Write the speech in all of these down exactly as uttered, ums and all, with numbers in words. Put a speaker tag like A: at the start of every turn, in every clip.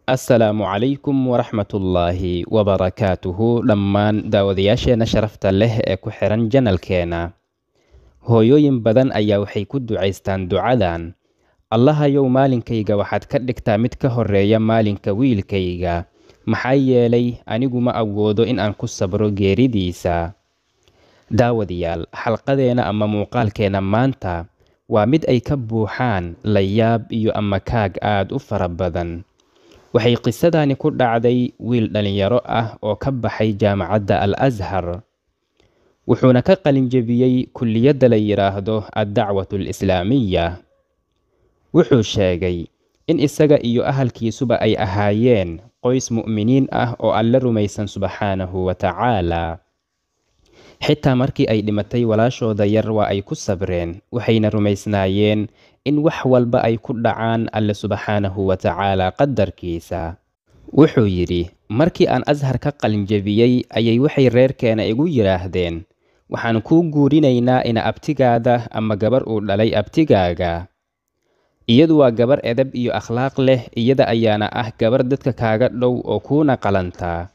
A: Assalaamu calaykum waraxmatullaahi wabarakaatuhu dhammaan daawadayaasheena sharafta leh ee ku xiran janalkeena. Hooyooyin badan ayaa waxay ku ducaystaan ducadan: Allahayow maalinkayga waxaad ka dhigtaa mid ka horeeya maalinka wiilkayga, maxaa yeelay anigu ma awoodo in aan ku sabro geeridiisa. Daawadayaal, xalqadeena ama muuqaalkeena maanta waa mid ay ka buuxaan layaab iyo amakaag aad u fara badan. Waxay qisadani ku dhacday wiil dhalinyaro ah oo ka baxay jaamacadda Al-Azhar, wuxuuna ka qalin jebiyey kulliyadda la yiraahdo ad-dacwatu al-islaamiyya. Wuxuu sheegay in isaga iyo ahalkiisuba ay ahaayeen qoys mu'miniin ah oo Alle rumaysan subxaanahu wa tacaala. Xitaa markii ay dhimatay walaashooda yar waa ay ku sabreen, waxayna rumaysnaayeen in wax walba ay ku dhacaan Alle subxaanahu wa tacaala qadarkiisa. Wuxuu yidhi, markii aan Azhar ka qalin jebiyey ayay waxay reerkeena igu yiraahdeen, waxaan kuu guurinaynaa ina abtigaada ama gabar uu dhalay abtigaaga. Iyadu waa gabar edeb iyo akhlaaq leh, iyada ayaana ah gabar dadka kaaga dhow oo kuuna qalantaa.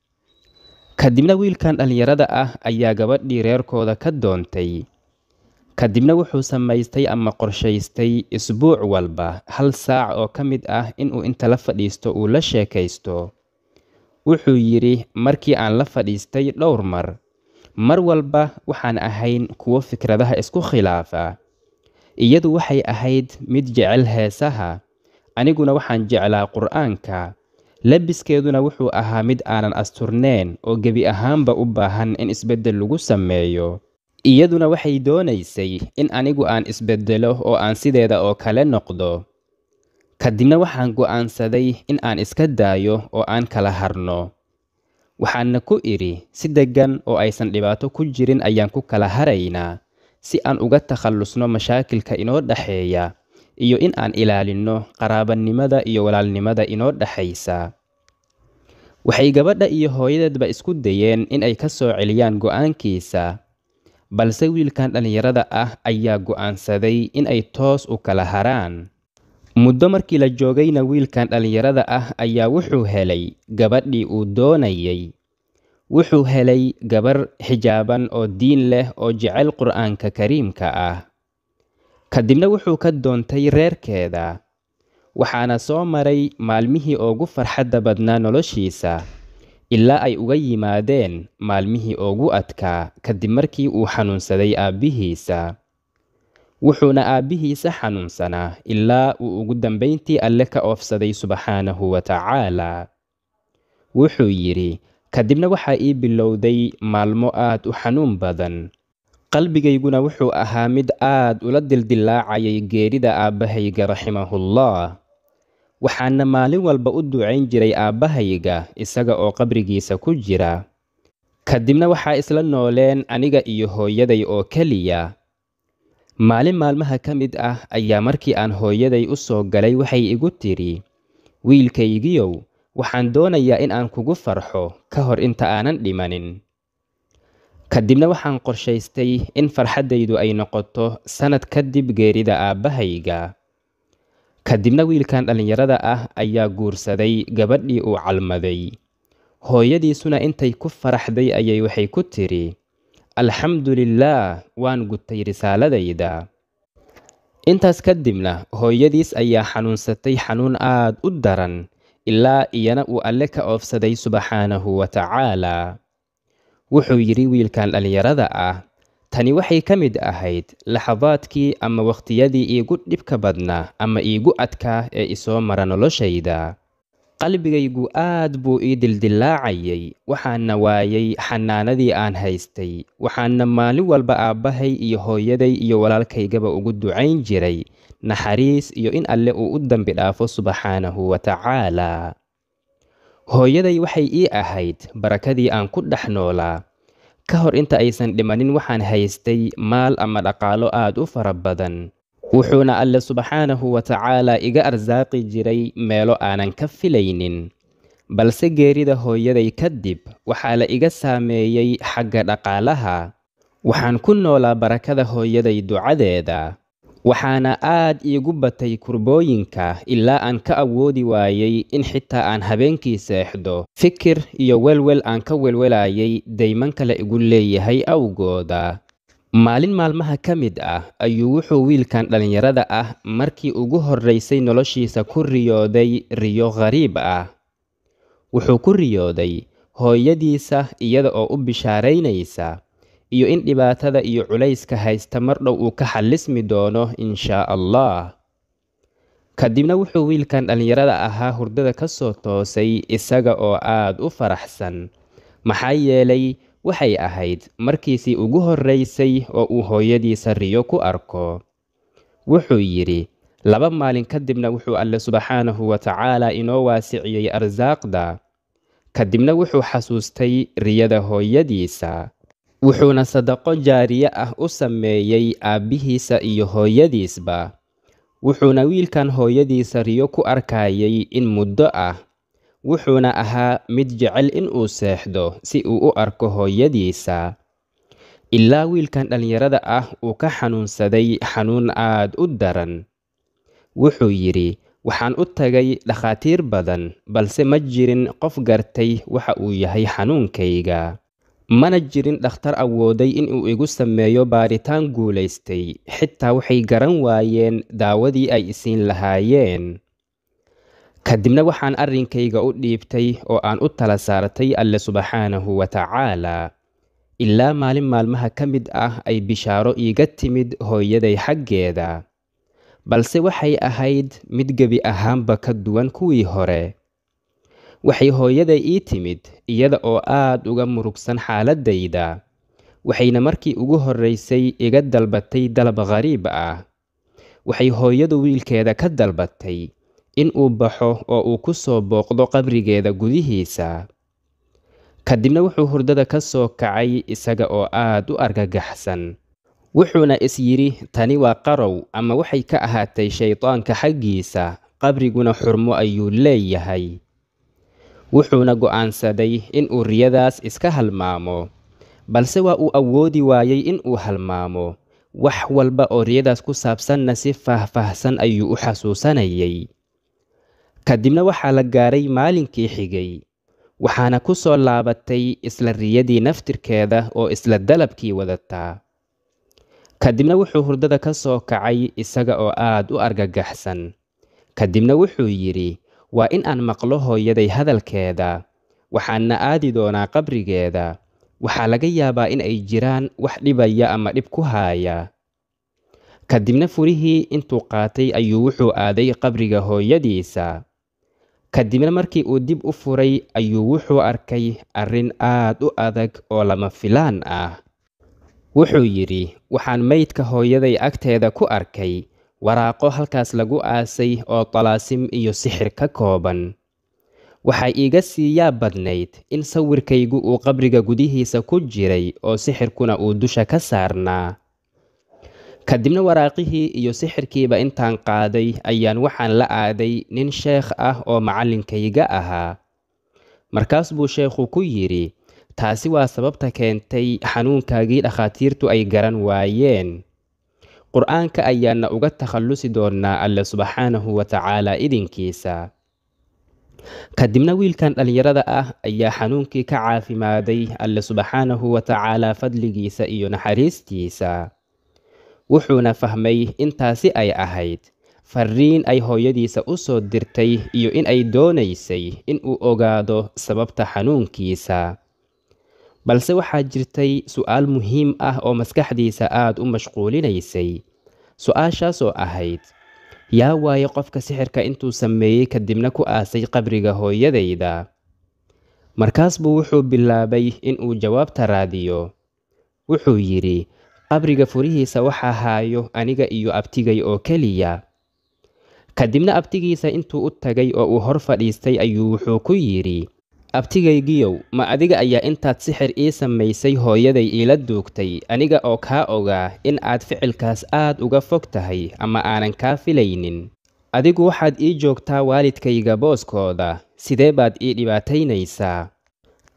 A: Kadibna wiilkan dhalinyarada ah ayaa gabadhii reerkooda ka doontay. Kadibna wuxuu samaystay ama qorshaystay isbuuc walba hal saac oo ka mid ah inuu inta la fadhiisto uu la sheekaysto. Wuxuu yidhi, markii aan la fadhiistay dhowr mar, mar walba waxaan ahayn kuwo fikradaha isku khilaafa. Iyadu waxay ahayd mid jecel heesaha, aniguna waxaan jeclaa qur'aanka. Labiskeeduna wuxuu ahaa mid aanan asturneyn oo gebi ahaanba u baahan in isbeddel lagu sameeyo. Iyaduna waxay doonaysay in anigu aan isbeddelo oo aan sideeda oo kale noqdo. Kadibna waxaan go'aansaday in aan iska daayo oo aan kala harno. Waxaana ku idhi, si deggan oo aysan dhibaato ku jirin ayaan ku kala haraynaa, si aan uga takhallusno mashaakilka inoo dhaxeeya, iyo in aan ilaalinno qaraabanimada iyo walaalnimada inoo dhaxaysa. Waxay gabadha iyo hooyadeedba isku dayeen in ay ka soo celiyaan go'aankiisa, balse wiilkan dhalinyarada ah ayaa go'aansaday in ay toos u kala haraan. Muddo markii la joogayna wiilkan dhalinyarada ah ayaa wuxuu helay gabadhii uu doonayay. Wuxuu helay gabar xijaaban oo diin leh oo jecel qur'aanka kariimka ah. Kadibna wuxuu ka doontay reerkeeda. Waxaana soo maray maalmihii ugu farxadda badnaa noloshiisa, ilaa ay uga yimaadeen maalmihii ugu adkaa kadib markii uu xanuunsaday aabbihiisa. Wuxuuna aabbihiisa xanuunsanaa ilaa uu ugu dambayntii Alle ka oofsaday subxaanahu wa tacaala. Wuxuu yidhi, kadibna waxaa ii bilowday maalmo aad u xanuun badan. Qalbigayguna wuxuu ahaa mid aad ula dildillaacayay geerida aabbahayga raximahullah. Waxaana maalin walba u ducayn jiray aabbahayga isaga oo qabrigiisa ku jira. Kadibna waxaa isla nooleen aniga iyo hooyaday oo keliya. Maalin maalmaha ka mid ah ayaa markii aan hooyaday u soo galay waxay igu tiri, wiilkaygiyow, waxaan doonayaa in aan kugu farxo ka hor inta aanan dhimanin. Kadibna waxaan qorshaystay in farxaddaydu ay noqoto sanad kadib geerida aabbahayga. Kadibna wiilkan dhalinyarada ah ayaa guursaday gabadhii uu calmaday. Hooyadiisuna intay ku faraxday ayay waxay ku tiri, alxamdulillaah, waan gutay risaaladayda. Intaas kadibna hooyadiis ayaa xanuunsatay xanuun aad u daran, ilaa iyana uu Alle ka oofsaday subxaanahu wa tacaala. Wuxuu yidhi wiilkan dhalinyarada ah, tani waxay ka mid ahayd laxadaadkii ama waqtiyadii iigu dhibka badnaa ama iigu adkaa ee isoo mara noloshayda. Qalbigaygu aad buu ii dildillaacayay, waxaana waayay xanaanadii aan haystay. Waxaana maalin walba aabbahay iyo hooyaday iyo walaalkaygaba ugu ducayn jiray naxariis iyo in Alle uu u dambi dhaafo subxaanahu wa tacaala. Hooyaday waxay ii ahayd barakadii aan ku dhex noolaa. Ka hor inta aysan dhimanin waxaan haystay maal ama dhaqaalo aad u fara badan. Wuxuuna Alle subxaanahu wa tacaala iga arsaaqi jiray meelo aanan ka filaynin. Balse geerida hooyaday kadib waxaa la iga saameeyey xagga dhaqaalaha. Waxaan ku noolaa barakada hooyaday ducadeeda. waxaana aad iigu batay kurbooyinka ilaa aan ka awoodi waayay in xitaa aan habeenkii seexdo fikir iyo welwel aan ka welwelayay dayman kale igu leeyahay awgooda. maalin maalmaha ka mid ah ayuu wuxuu wiilkan dhallinyarada ah markii ugu horraysay noloshiisa ku riyooday riyo qariib ah. wuxuu ku riyooday hooyadiisa iyada oo u bishaaraynaysa iyo in dhibaatada iyo culayska haysta mar dhow uu ka xallismi doono inshaa allah. kadibna wuxuu wiilkan dhallinyarada ahaa hurdada ka soo toosay isaga oo aad u faraxsan, maxaa yeelay waxay ahayd markiisii ugu horraysay oo uu hooyadiisa riyo ku arko. wuxuu yidhi laba maalin kadibna wuxuu alle subxaanahu wa tacaala inoo waasiciyey arsaaqda. kadibna wuxuu xasuustay riyada hooyadiisa, wuxuuna sadaqo jaariye ah u sameeyey aabbihiisa iyo hooyadiisba. wuxuuna wiilkan hooyadiisa riyo ku arkayay in muddo ah, wuxuuna ahaa mid jecel in uu seexdo si uu u arko hooyadiisa. ilaa wiilkan dhallinyarada ah uu ka xanuunsaday xanuun aad u daran. wuxuu yidhi waxaan u tagay dhakhaatiir badan balse ma jirin qof gartay waxa uu yahay xanuunkayga. mana jirin dhakhtar awooday inuu igu sameeyo baaritaan guulaystay, xitaa waxay garan waayeen daawadii ay isiin lahaayeen. kadibna waxaan arrinkayga u dhiibtay oo aan u tala saartay alle subxaanahu wa tacaala. ilaa maalin maalmaha ka mid ah ay bishaaro iiga timid hooyaday xaggeeda, balse waxay ahayd mid gebi ahaanba ka duwan kuwii hore. waxay hooyaday ii timid iyada oo aad uga murugsan xaaladayda, waxayna markii ugu horraysay iga dalbatay dalab qariib ah. waxay hooyadu wiilkeeda ka dalbatay in uu baxo oo uu ku soo booqdo qabrigeeda gudihiisa. kadibna wuxuu hurdada ka soo kacay isaga oo aad u argagaxsan, wuxuuna is yidhi tani waa qarow ama waxay ka ahaatay shaydaanka xaggiisa, qabriguna xurmo ayuu leeyahay. wuxuuna go'aansaday in uu riyadaas iska halmaamo, balse waa uu awoodi waayay in uu halmaamo. wax walba oo riyadaas ku saabsanna si faahfaahsan ayuu u xasuusanayay. kadibna waxaa la gaaray maalinkii xigay, waxaana ku soo laabatay isla riyadii naftirkeeda oo isla dalabkii wadataa. kadibna wuxuu hurdada ka soo kacay isaga oo aad u argagaxsan. kadibna wuxuu yidhi waa in aan maqlo hooyaday hadalkeeda, waxaana aadi doonaa qabrigeeda. waxaa laga yaabaa in ay jiraan wax dhibaya ama dhib ku haaya. kadibna furihii intuu qaatay ayuu wuxuu aaday qabriga hooyadiisa. kadibna markii uu dib u furay ayuu wuxuu arkay arrin aad u adag oo lama filaan ah. wuxuu yidhi waxaan maydka hooyaday agteeda ku arkay waraaqo halkaas lagu aasay oo talaasim iyo sixir ka kooban. waxay iiga sii yaab badnayd in sawirkaygu uu qabriga gudihiisa ku jiray oo sixirkuna uu dusha ka saarnaa. kadibna waraaqihii iyo sixirkiiba intaan qaaday ayaan waxaan la aaday nin sheekh ah oo macallinkayga ahaa. markaas buu sheekhu ku yidhi taasi waa sababta keentay xanuunkaagii dhakhaatiirtu ay garan waayeen. qur'aanka ayaana uga takhallusi doonaa alle subxaanahu wa tacaala idinkiisa. kadibna wiilkan dhallinyarada ah ayaa xanuunkii ka caafimaaday alle subxaanahu wa tacaala fadligiisa iyo naxariistiisa. wuxuuna fahmay intaasi ay ahayd farriin ay hooyadiisa u soo dirtay iyo in ay doonaysay in uu ogaado sababta xanuunkiisa. balse waxaa jirtay su'aal muhiim ah oo maskaxdiisa aad u mashquulinaysay. su'aashaasoo ahayd yaa waaye qofka sixirka intuu sameeyey kadibna ku aasay qabriga hooyadayda. markaas buu wuxuu bilaabay in uu jawaabta raadiyo. wuxuu yidhi qabriga furihiisa waxaa haayo aniga iyo abtigay oo keliya. kadibna abtigiisa intuu u tagay oo uu hor fadhiistay ayuu wuxuu ku yidhi abtigaygiyow ma adiga ayaa intaad sixir ii samaysay hooyaday iila duugtay aniga oo kaa ogaa in aad ficilkaas aad uga fog tahay ama aanan kaa filaynin. adigu waxaad ii joogtaa waalidkayga booskooda, sidee baad ii dhibaataynaysaa?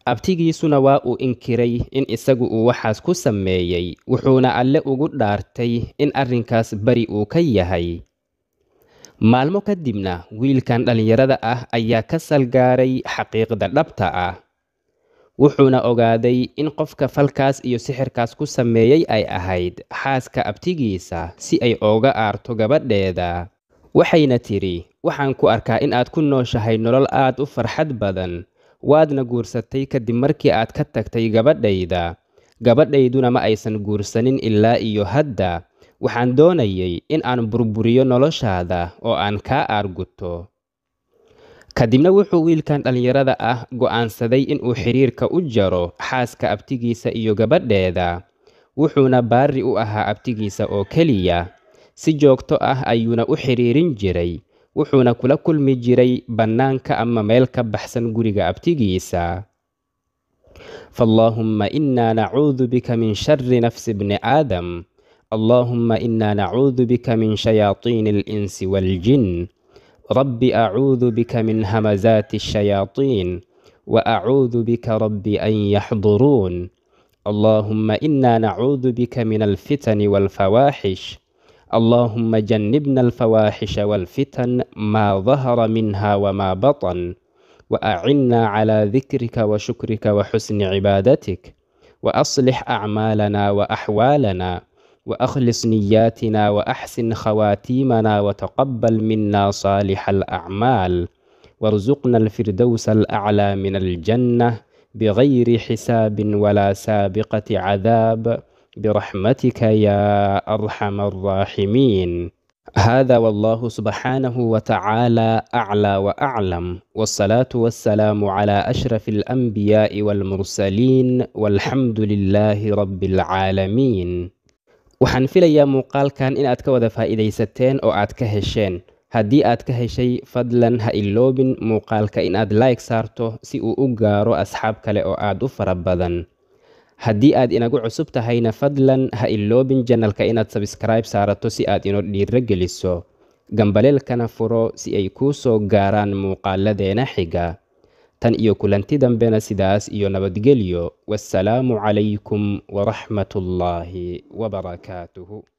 A: abtigiisuna waa uu inkiray in isagu uu waxaas ku sameeyey, wuxuuna alle ugu dhaartay in arrinkaas bari uu ka yahay. Maalmo kadibna wiilkan dhallinyarada ah ayaa ka salgaaray xaqiiqda dhabta ah. Wuxuuna ogaaday in qofka falkaas iyo sixirkaas ku sameeyey ay ahayd xaaska abtigiisa si ay ooga aarto gabadheeda. Waxayna tiri, waxaan ku arkaa in aad ku nooshahay nolol aad u farxad badan, waadna guursatay kadib markii aad ka tagtay gabadhayda. Gabadhayduna ma aysan guursanin ilaa iyo hadda. Waxaan doonayay in aan burburiyo noloshaada oo aan kaa aarguto. Kadibna wuxuu wiilkan dhallinyarada ah go'aansaday in uu xiriirka u jaro xaaska abtigiisa iyo gabadheeda. Wuxuuna baari u ahaa abtigiisa oo keliya. Si joogto ah ayuuna u xiriirin jiray. Wuxuuna kula kulmi jiray bannaanka ama meel ka baxsan guriga abtigiisa. Fallaahumma innaa nacuudu bika min sharri nafsi ibni aadam. اللهم إنا نعوذ بك من شياطين الإنس والجن. رب أعوذ بك من همزات الشياطين وأعوذ بك رب أن يحضرون. اللهم إنا نعوذ بك من الفتن والفواحش. اللهم جنبنا الفواحش والفتن ما ظهر منها وما بطن. وأعنا على ذكرك وشكرك وحسن عبادتك. وأصلح أعمالنا وأحوالنا. وأخلص نياتنا وأحسن خواتيمنا وتقبل منا صالح الأعمال. وارزقنا الفردوس الأعلى من الجنة بغير حساب ولا سابقة عذاب برحمتك يا أرحم الراحمين. هذا والله سبحانه وتعالى أعلى وأعلم، والصلاة والسلام على أشرف الأنبياء والمرسلين، والحمد لله رب العالمين. waxaan filayaa muuqaalkan inaad ka wada faa'iidaysateen oo aad ka hesheen. Haddii aad ka heshay, fadlan ha iloobin muuqaalka inaad like saarto si uu u gaaro asxaab kale oo aad u fara badan. Haddii aad inagu cusub tahayna, fadlan ha iloobin channelka inaad subscribe saarato si aad inoo dhiirigeliso. Gambaleelkana furo si ay kuu soo gaaraan muuqaaladeena xiga. tan iyo kulanti dambena sidaas iyo nabadgelyo. Wassalaamu calaykum waraxmatullaahi wabarakaatuhu.